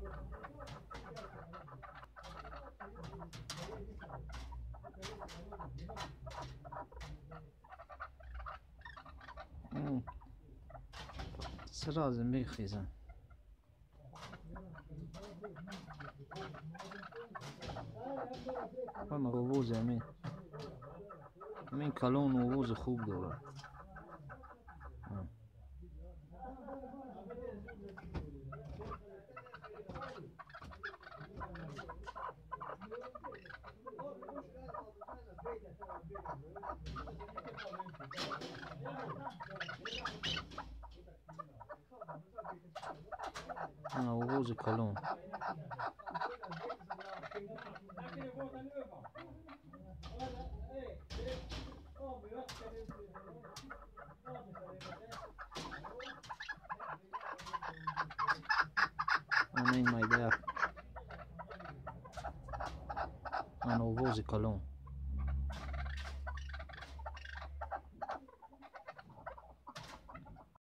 سرازم میخیزن همه آواز همین کلان آواز خوب داره. آواز کلان این میده آواز کلان